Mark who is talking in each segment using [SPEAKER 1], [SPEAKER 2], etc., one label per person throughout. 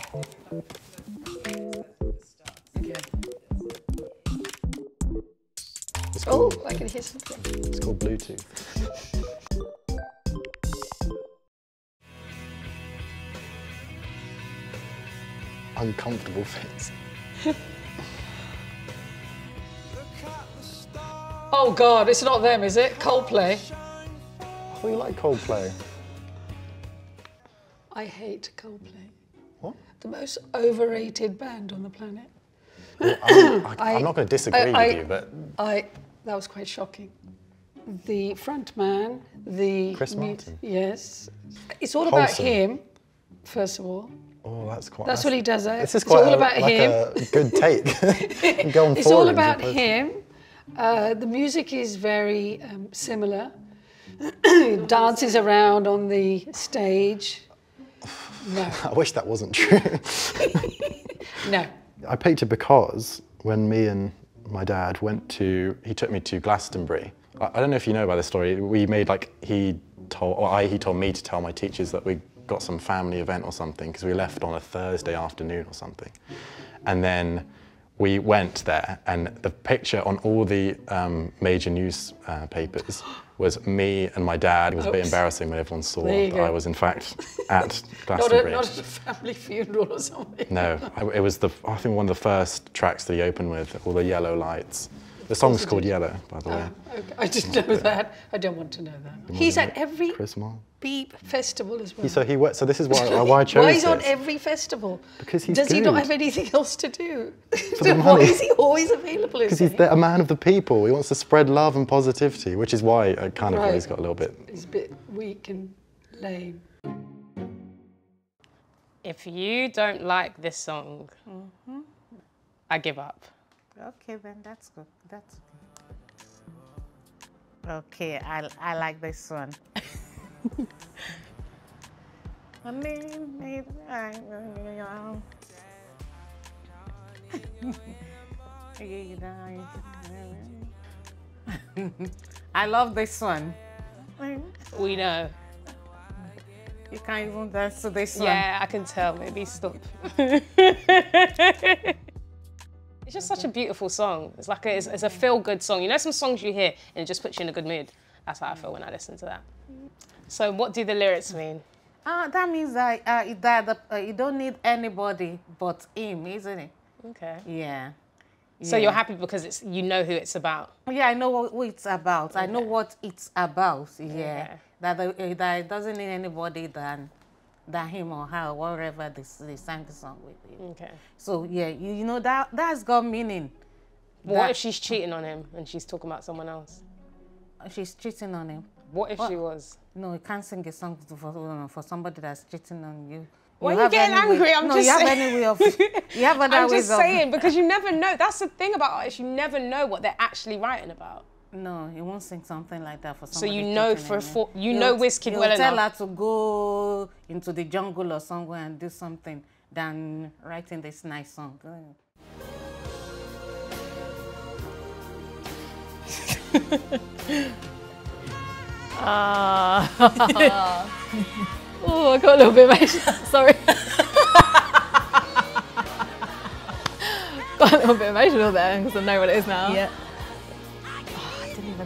[SPEAKER 1] Oh, I can hear something.
[SPEAKER 2] It's called Bluetooth. Uncomfortable fits.
[SPEAKER 1] Oh God, it's not them, is it? Coldplay.
[SPEAKER 2] I thought you liked Coldplay.
[SPEAKER 1] I hate Coldplay.
[SPEAKER 2] What?
[SPEAKER 1] The most overrated band on the planet.
[SPEAKER 2] Well, I'm not going to disagree with you, but...
[SPEAKER 1] That was quite shocking. The front man, the...
[SPEAKER 2] Chris Martin?
[SPEAKER 1] Yes. It's all about
[SPEAKER 2] Wholesome.
[SPEAKER 1] him, first of all.
[SPEAKER 2] Oh, that's quite...
[SPEAKER 1] That's what he does.
[SPEAKER 2] This is
[SPEAKER 1] It's
[SPEAKER 2] quite
[SPEAKER 1] all about him.
[SPEAKER 2] a good take. Go on
[SPEAKER 1] It's all about him. The music is very similar. He dances around on the stage. No.
[SPEAKER 2] I wish that wasn't true.
[SPEAKER 1] No.
[SPEAKER 2] I picked it because when me and my dad he took me to Glastonbury. I don't know if you know about this story. We made he told me to tell my teachers that we got some family event or something because we left on a Thursday afternoon or something. And then we went there and the picture on all the major newspapers was me and my dad. It was a bit embarrassing when everyone saw that I was in fact at Glastonbury.
[SPEAKER 1] Not at a family funeral or something.
[SPEAKER 2] No, it was I think one of the first tracks that he opened with, all the yellow lights. The song's called Yellow, by the way.
[SPEAKER 1] Okay. I didn't know that. I don't want to know that. He's at every beep festival as well.
[SPEAKER 2] So this is why I chose
[SPEAKER 1] Why he's
[SPEAKER 2] this.
[SPEAKER 1] on every festival?
[SPEAKER 2] Because he's
[SPEAKER 1] Does he not
[SPEAKER 2] good.
[SPEAKER 1] have anything else to do?
[SPEAKER 2] For the
[SPEAKER 1] Why
[SPEAKER 2] money.
[SPEAKER 1] is he always available?
[SPEAKER 2] Because he's a man of the people. He wants to spread love and positivity, which is why I kind of always got a little bit...
[SPEAKER 1] He's a bit weak and lame.
[SPEAKER 3] If you don't like this song, I give up.
[SPEAKER 4] Okay, then that's good. That's good. Okay, I like this one. I love this one.
[SPEAKER 3] We know.
[SPEAKER 4] You can't even dance to this one.
[SPEAKER 3] Yeah, I can tell. Maybe stop. It's just such a beautiful song. It's like it's a feel-good song. You know some songs you hear and it just puts you in a good mood? That's how I feel when I listen to that. So what do the lyrics mean?
[SPEAKER 4] That means that you don't need anybody but him, isn't it?
[SPEAKER 3] Okay.
[SPEAKER 4] Yeah.
[SPEAKER 3] So you're happy because you know who it's about?
[SPEAKER 4] Yeah, I know who it's about.
[SPEAKER 3] Okay.
[SPEAKER 4] I know what it's about. Yeah.
[SPEAKER 3] Okay.
[SPEAKER 4] That it doesn't need anybody than him or her, or whatever they sang the song with.
[SPEAKER 3] Okay.
[SPEAKER 4] So yeah, you know that's got meaning.
[SPEAKER 3] What if she's cheating on him and she's talking about someone else?
[SPEAKER 4] She's cheating on him.
[SPEAKER 3] What if she was?
[SPEAKER 4] No, you can't sing a song for somebody that's cheating on you.
[SPEAKER 3] Why are you getting angry? I'm just
[SPEAKER 4] you have
[SPEAKER 3] saying.
[SPEAKER 4] any way of. You have other
[SPEAKER 3] I'm
[SPEAKER 4] ways
[SPEAKER 3] just saying because you never know. That's the thing about artists. You never know what they're actually writing about.
[SPEAKER 4] No, you won't sing something like that for
[SPEAKER 3] So
[SPEAKER 4] somebody.
[SPEAKER 3] you know you know Wizkid well enough.
[SPEAKER 4] You tell her to go into the jungle or somewhere and do something than writing this nice song.
[SPEAKER 1] Oh, I got a little bit emotional. Sorry. Got a little bit emotional there because I know what it is now.
[SPEAKER 5] Yeah.
[SPEAKER 1] Oh,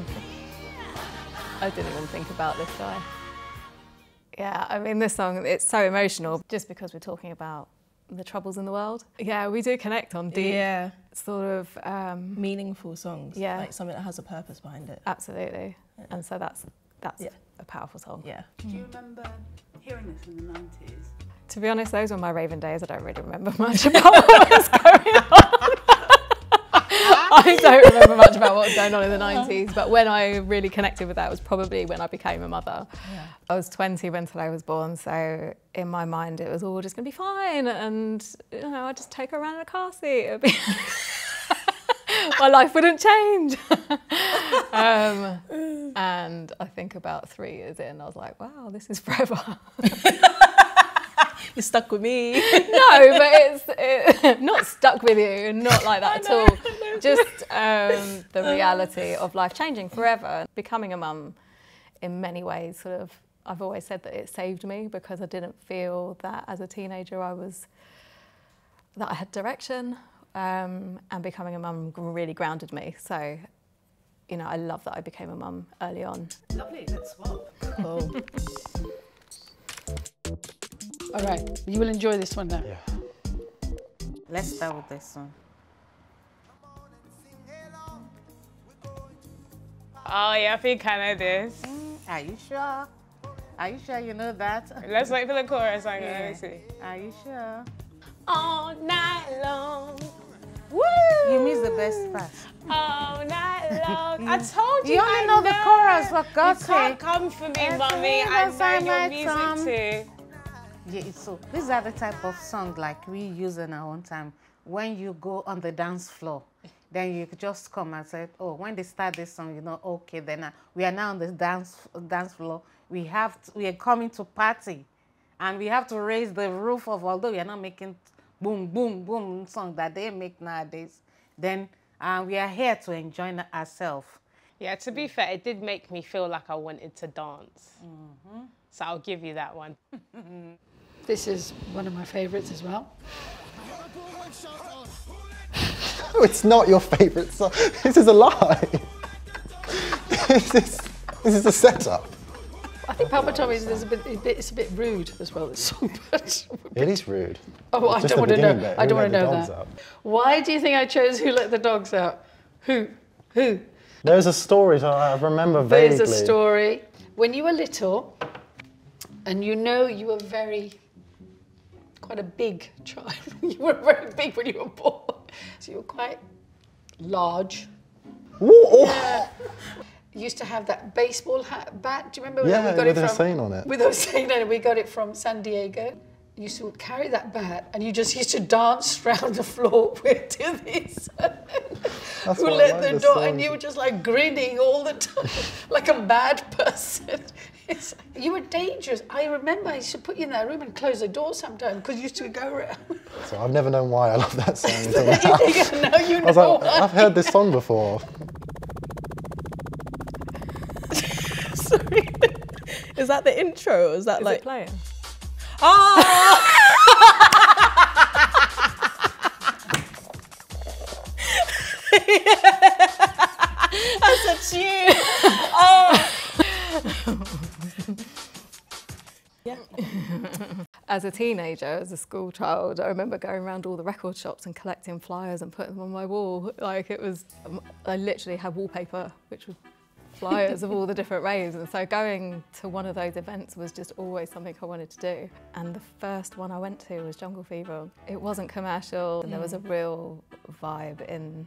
[SPEAKER 1] I didn't even think about this guy.
[SPEAKER 5] Yeah, I mean, this song, it's so emotional just because we're talking about the troubles in the world. Yeah, we do connect on deep, sort of...
[SPEAKER 6] meaningful songs.
[SPEAKER 5] Yeah.
[SPEAKER 6] Like something that has a purpose behind it.
[SPEAKER 5] Absolutely. Yeah. And so that's a powerful song.
[SPEAKER 6] Yeah.
[SPEAKER 7] Do you remember hearing this in the 90s?
[SPEAKER 5] To be honest, those were my raving days. I don't really remember much about what was going on. I don't remember much about what was going on in the 90s, but when I really connected with that was probably when I became a mother. Yeah. I was 20 when Tale was born, so in my mind it was all just going to be fine, and you know, I'd just take her around in a car seat. It'd be my life wouldn't change. And I think about 3 years in, I was like, wow, this is forever.
[SPEAKER 6] You're stuck with me.
[SPEAKER 5] No, but it's not stuck with you, not like that at all. Just the reality of life changing forever. Becoming a mum, in many ways, sort of, I've always said that it saved me because I didn't feel that as a teenager I was that I had direction, and becoming a mum really grounded me. So, you know, I love that I became a mum early on.
[SPEAKER 7] Lovely, let's swap.
[SPEAKER 6] Cool.
[SPEAKER 1] All right, you will enjoy this one now.
[SPEAKER 2] Yeah.
[SPEAKER 4] Let's start with this one.
[SPEAKER 3] Oh yeah, I think I know this.
[SPEAKER 4] Are you sure? Are you sure you know that?
[SPEAKER 3] Let's wait for the chorus. Let me see.
[SPEAKER 4] Are you sure?
[SPEAKER 3] All night long. Woo!
[SPEAKER 4] You missed the best part.
[SPEAKER 3] All night long. I told you.
[SPEAKER 4] You only know the chorus, for God's
[SPEAKER 3] You can't
[SPEAKER 4] sake.
[SPEAKER 3] come for me,
[SPEAKER 4] Every
[SPEAKER 3] mommy. I know
[SPEAKER 4] time
[SPEAKER 3] your
[SPEAKER 4] I
[SPEAKER 3] music
[SPEAKER 4] come.
[SPEAKER 3] too.
[SPEAKER 4] Yeah, so these are the type of song like we use in our own time. When you go on the dance floor, then you just come and say, oh, when they start this song, you know, okay, then we are now on the dance floor. We are coming to party, and we have to raise the roof of, although we are not making boom, boom, boom song that they make nowadays, then we are here to enjoy ourselves.
[SPEAKER 3] Yeah, to be fair, it did make me feel like I wanted to dance. So I'll give you that one.
[SPEAKER 1] This is one of my favourites as well.
[SPEAKER 2] Oh, it's not your favourite song. This is a lie. This is a setup.
[SPEAKER 1] I think Papa Tommy's is it's a bit rude as well, this song. But
[SPEAKER 2] It is rude.
[SPEAKER 1] oh, I
[SPEAKER 2] Just
[SPEAKER 1] don't
[SPEAKER 2] the
[SPEAKER 1] want to know.
[SPEAKER 2] beginning bit,
[SPEAKER 1] I
[SPEAKER 2] who
[SPEAKER 1] don't
[SPEAKER 2] let
[SPEAKER 1] want to
[SPEAKER 2] the
[SPEAKER 1] know
[SPEAKER 2] dogs
[SPEAKER 1] that.
[SPEAKER 2] out?
[SPEAKER 1] Why do you think I chose Who Let the Dogs Out? Who?
[SPEAKER 2] There's a story that I remember vaguely.
[SPEAKER 1] There's a story. When you were little, and you know you were quite a big child. You were very big when you were born. So you were quite large.
[SPEAKER 2] Ooh,
[SPEAKER 1] Yeah. You used to have that baseball bat. Do you remember
[SPEAKER 2] Yeah,
[SPEAKER 1] where we got
[SPEAKER 2] with
[SPEAKER 1] it from?
[SPEAKER 2] Hussein on it.
[SPEAKER 1] With Hussein on it. We got it from San Diego. You used to carry that bat and you just used to dance around the floor with this. Who
[SPEAKER 2] what I
[SPEAKER 1] let
[SPEAKER 2] like
[SPEAKER 1] the
[SPEAKER 2] this
[SPEAKER 1] dog?
[SPEAKER 2] song.
[SPEAKER 1] And you were just like grinning all the time, like a bad person. You were dangerous. I remember I used to put you in that room and close the door sometimes because you used to go around.
[SPEAKER 2] So I've never known why I love that song until now.
[SPEAKER 1] Now you
[SPEAKER 2] I was
[SPEAKER 1] know
[SPEAKER 2] like,
[SPEAKER 1] why.
[SPEAKER 2] I've heard this song before.
[SPEAKER 6] Sorry. Is that the intro? Or is that
[SPEAKER 5] Is
[SPEAKER 6] like
[SPEAKER 5] it playing?
[SPEAKER 6] Oh! That's a tune. Oh. Yeah.
[SPEAKER 5] As a teenager, as a school child, I remember going around all the record shops and collecting flyers and putting them on my wall. Like it was, I literally had wallpaper, which was flyers of all the different raves. And so going to one of those events was just always something I wanted to do. And the first one I went to was Jungle Fever. It wasn't commercial and there was a real vibe in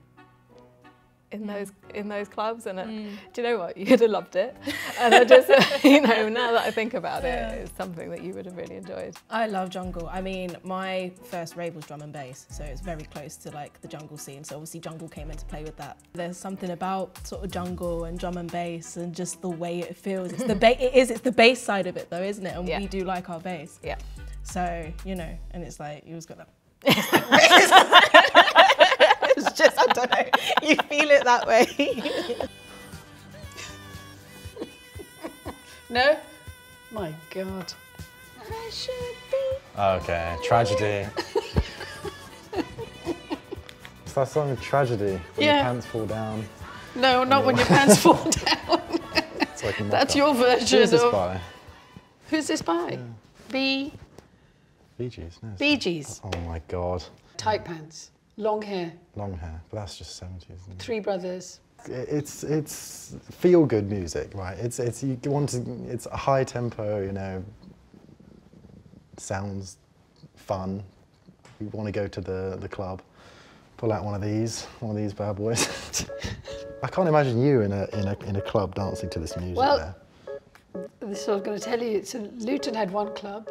[SPEAKER 5] those clubs, and do you know what, you'd have loved it. And I just, you know, now that I think about it, it's something that you would have really enjoyed.
[SPEAKER 6] I love jungle. I mean, my first rave was drum and bass, so it's very close to like the jungle scene. So obviously jungle came into play with that. There's something about sort of jungle and drum and bass and just the way it feels. It's the it's the bass side of it though, isn't it? And
[SPEAKER 5] Yeah.
[SPEAKER 6] we do like our bass.
[SPEAKER 5] Yeah.
[SPEAKER 6] So, you know, and it's like, you always got that. It's just, I don't know, you feel it that way.
[SPEAKER 1] No? My God.
[SPEAKER 2] Okay, Tragedy. It's that song, Tragedy, when
[SPEAKER 1] Yeah.
[SPEAKER 2] your pants fall down.
[SPEAKER 1] No, not when your pants fall down.
[SPEAKER 2] It's like a
[SPEAKER 1] That's
[SPEAKER 2] mock-up.
[SPEAKER 1] your version
[SPEAKER 2] Who's this
[SPEAKER 1] of...
[SPEAKER 2] by?
[SPEAKER 1] Who's this by?
[SPEAKER 2] Bee Gees, no.
[SPEAKER 1] Bee Gees.
[SPEAKER 2] Oh my God.
[SPEAKER 1] Tight pants, long hair,
[SPEAKER 2] Long hair, but that's just 70s. Isn't it?
[SPEAKER 1] three brothers.
[SPEAKER 2] It's feel good music, right? It's you want to, it's a high tempo, you know, sounds fun. You want to go to the club, pull out one of these bad boys. I can't imagine you in a club dancing to this music.
[SPEAKER 1] Well,
[SPEAKER 2] there.
[SPEAKER 1] This is what I was going to tell you. So Luton had one club.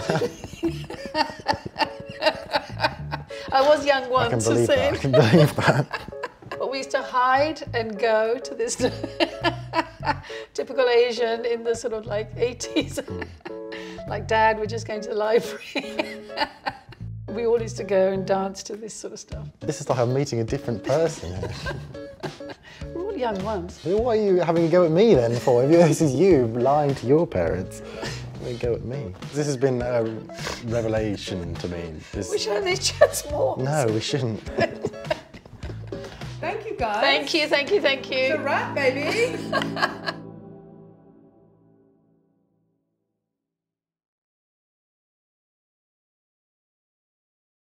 [SPEAKER 1] I was young
[SPEAKER 2] I
[SPEAKER 1] once,
[SPEAKER 2] can believe that. I
[SPEAKER 1] Hussein.
[SPEAKER 2] can believe that.
[SPEAKER 1] But we used to hide and go to this typical Asian in the sort of like 80s. Like Dad, we're just going to the library. We all used to go and dance to this sort of stuff.
[SPEAKER 2] This is like I'm meeting a different person here.
[SPEAKER 1] We're all young ones.
[SPEAKER 2] What are you having a go at me then for? If this is you lying to your parents. They go at me. This has been a revelation to me.
[SPEAKER 1] We should only chat more.
[SPEAKER 2] No, we shouldn't.
[SPEAKER 8] Thank you, guys.
[SPEAKER 1] Thank you, thank you, thank you.
[SPEAKER 8] It's a wrap, baby.